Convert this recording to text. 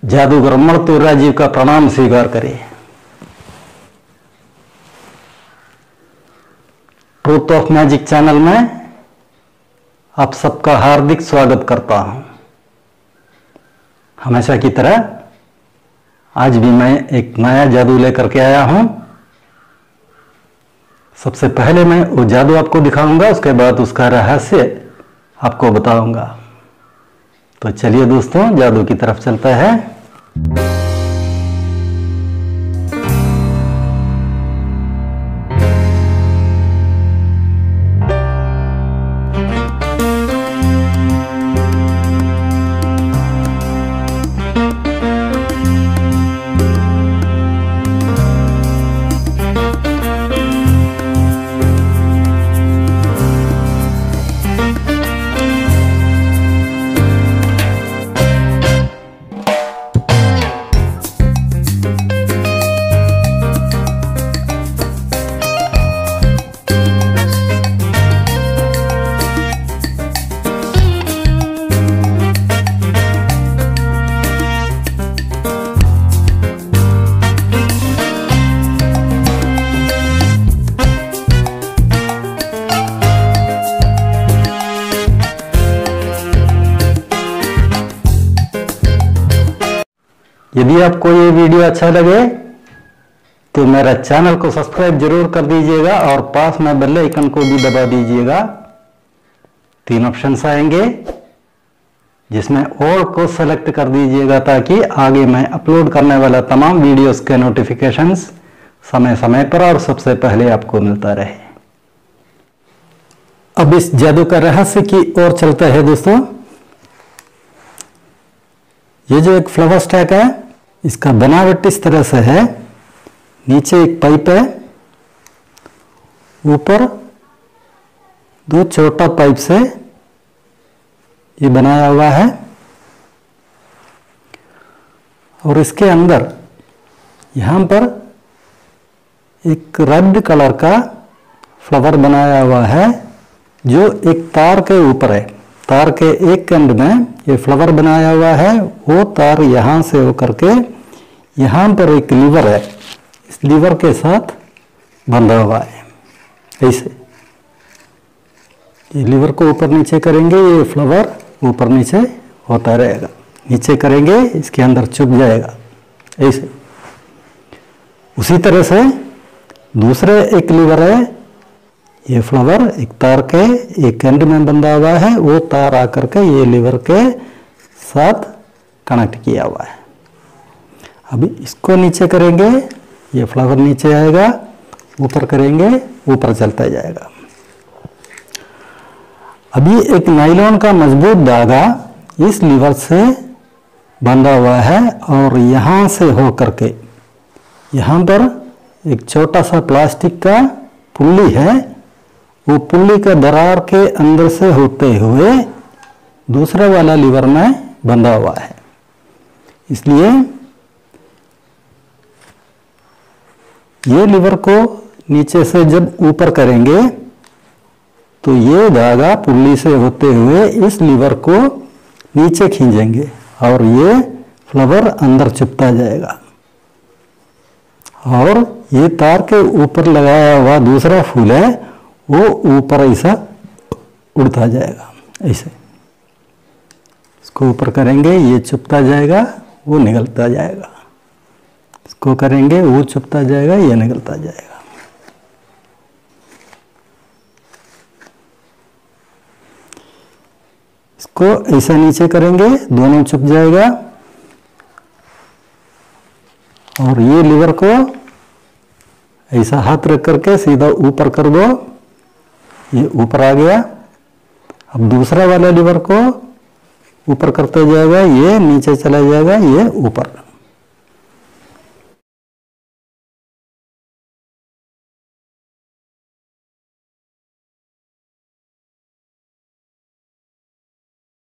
जादूगर मृत्यु राजीव का प्रणाम स्वीकार करें। ट्रूथ ऑफ मैजिक चैनल में आप सबका हार्दिक स्वागत करता हूं। हमेशा की तरह आज भी मैं एक नया जादू लेकर के आया हूं। सबसे पहले मैं वो जादू आपको दिखाऊंगा, उसके बाद उसका रहस्य आपको बताऊंगा। तो चलिए दोस्तों, जादू की तरफ चलता है। यदि आपको ये वीडियो अच्छा लगे तो मेरा चैनल को सब्सक्राइब जरूर कर दीजिएगा और पास में बेल आइकन को भी दबा दीजिएगा। 3 ऑप्शंस आएंगे जिसमें ऑल को सेलेक्ट कर दीजिएगा ताकि आगे मैं अपलोड करने वाला तमाम वीडियोस के नोटिफिकेशंस समय समय पर और सबसे पहले आपको मिलता रहे। अब इस जादू का रहस्य की ओर चलता है दोस्तों। ये जो एक फ्लावर स्टैक है, इसका बनावट इस तरह से है। नीचे एक पाइप है, ऊपर 2 छोटा पाइप से ये बनाया हुआ है और इसके अंदर यहां पर एक रेड कलर का फ्लावर बनाया हुआ है जो एक तार के ऊपर है। तार के एक एंड में ये फ्लावर बनाया हुआ है। वो तार यहां से होकर के यहां पर एक लीवर है, इस लीवर के साथ बंधा हुआ है। ऐसे ये लीवर को ऊपर नीचे करेंगे, ये फ्लावर ऊपर नीचे होता रहेगा। नीचे करेंगे, इसके अंदर चुप जाएगा। ऐसे उसी तरह से दूसरे एक लीवर है, ये फ्लावर एक तार के एक एंड में बंधा हुआ है। वो तार आकर के ये लीवर के साथ कनेक्ट किया हुआ है। अभी इसको नीचे करेंगे, ये फ्लावर नीचे आएगा। ऊपर करेंगे, ऊपर चलता जाएगा। अभी एक नायलॉन का मजबूत धागा इस लीवर से बंधा हुआ है और यहां से होकर के यहां पर एक छोटा सा प्लास्टिक का पुल्ली है। वो पुल्ली का दरार के अंदर से होते हुए दूसरा वाला लीवर में बंधा हुआ है। इसलिए ये लीवर को नीचे से जब ऊपर करेंगे तो ये धागा पुल्ली से होते हुए इस लीवर को नीचे खींचेंगे और ये फ्लावर अंदर चुपता जाएगा और ये तार के ऊपर लगाया हुआ दूसरा फूल है वो ऊपर ऐसा उड़ता जाएगा। ऐसे इसको ऊपर करेंगे, ये चुपता जाएगा, वो निकलता जाएगा। इसको करेंगे, वो चुपता जाएगा, ये निकलता जाएगा। इसको ऐसा नीचे करेंगे, दोनों चुप जाएगा और ये लीवर को ऐसा हाथ रख करके सीधा ऊपर कर दो, ये ऊपर आ गया। अब दूसरा वाला लीवर को ऊपर करते जाएगा, ये नीचे चला जाएगा, ये ऊपर।